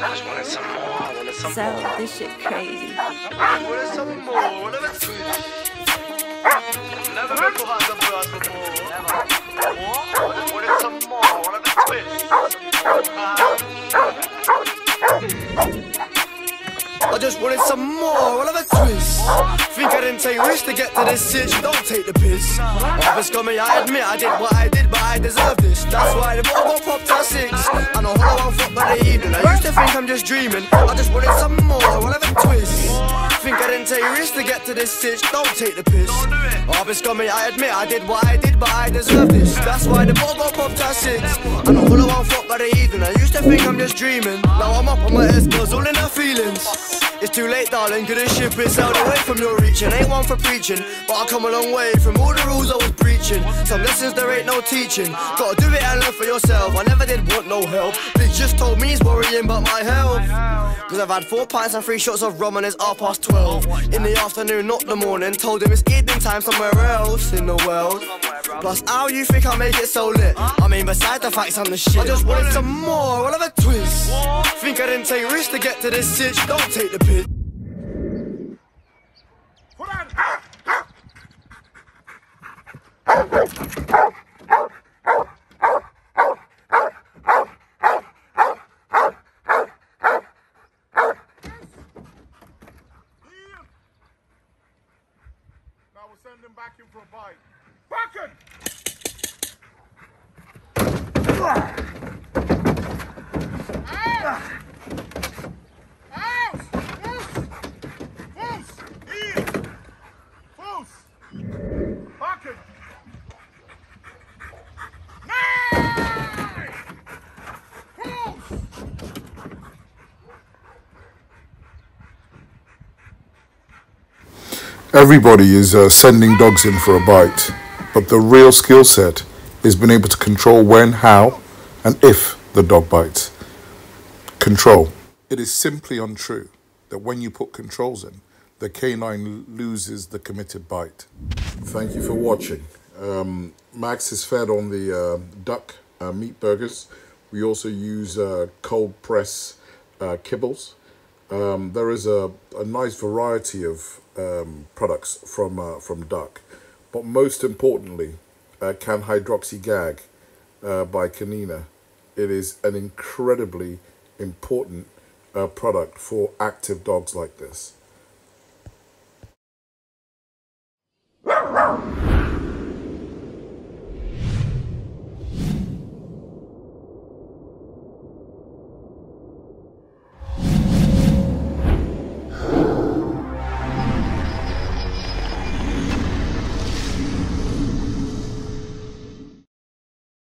just wanted some more, I wanted some So, more. this shit crazy. I wanted some more, what of it? Never been too hot to burst before. Never. What? I just wanted some more, what of it twist? I just wanted some more, all of a twist. Think I didn't take risks to get to this sitch, don't take the piss. If it's coming, I admit I did what I did, but I deserve this. That's why the ball got popped at 6. I know how I fuck by the evening. I used to think I'm just dreaming. I just wanted some more, all of a twist. Think I didn't take risks to get to this sitch, don't take the piss. If it's coming, I admit I did what I did, but I deserve this. That's why the ball got popped at 6. I know how I fuck by the evening. I used to think I'm just dreaming. Now I'm up on my S-girls, all in her feelings. It's too late, darling, cause this ship is sailed away from your reaching. Ain't one for preaching, but I come a long way from all the rules I was preaching. Some lessons there ain't no teaching. Gotta do it and learn for yourself. I never did want no help. Big just told me he's worrying about my health. Cause I've had 4 pints and 3 shots of rum and it's 12:30 in the afternoon, not the morning. Told him it's evening time somewhere else in the world. Plus, how you think I make it so lit? I mean, besides the facts, I'm the shit. I just wanted some more, what of a twist? Think I didn't take risks to get to this sitch, don't take the piss. Now we'll send him back in for a bite. Fucking! Everybody is sending dogs in for a bite, but the real skill set is being able to control when, how, and if the dog bites. Control. It is simply untrue that when you put controls in, the canine loses the committed bite. Thank you for watching. Max is fed on the duck meat burgers. We also use cold press kibbles. There is a nice variety of products from duck, but most importantly, Can Hydroxy Gag by Canina. It is an incredibly important product for active dogs like this.